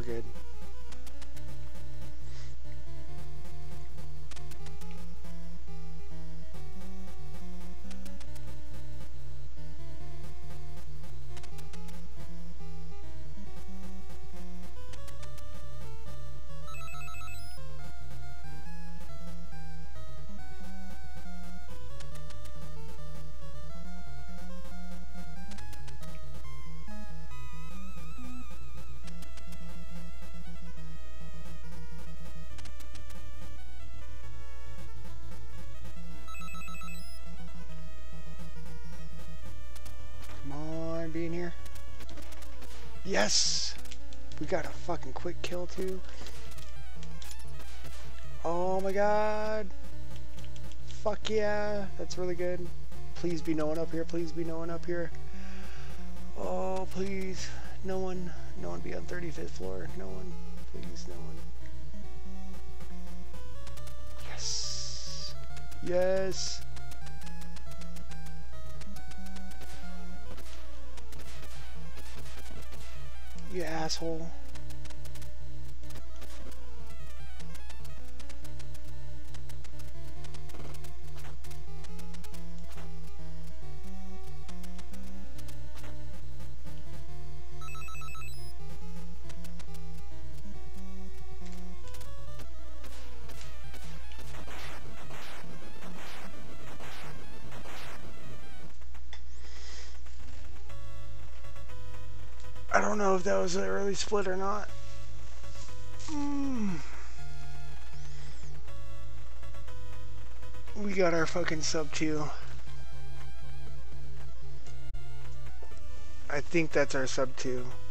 good. Be in here. Yes! We got a fucking quick kill too. Oh my god. Fuck yeah. That's really good. Please be no one up here. Please be no one up here. Oh, please. No one. No one be on 35th floor. No one. Please, no one. Yes. Yes. You asshole. I don't know if that was an early split or not. We got our fucking sub 2. I think that's our sub 2.